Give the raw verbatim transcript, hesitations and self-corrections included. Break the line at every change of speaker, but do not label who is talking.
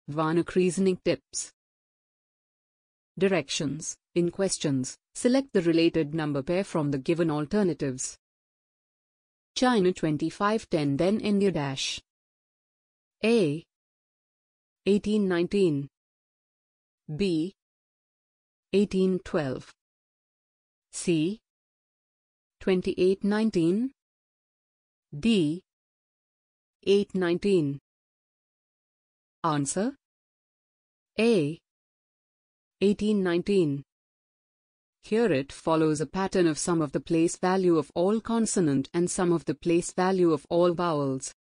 Vanik Reasoning Tips. Directions. In questions, select the related number pair from the given alternatives. China twenty-five ten, then India dash. A. eighteen nineteen. B. eighteen twelve. C. twenty-eight nineteen. D. eight nineteen. Answer: A. eighteen nineteen. Here it follows a pattern of sum of the place value of all consonant and sum of the place value of all vowels.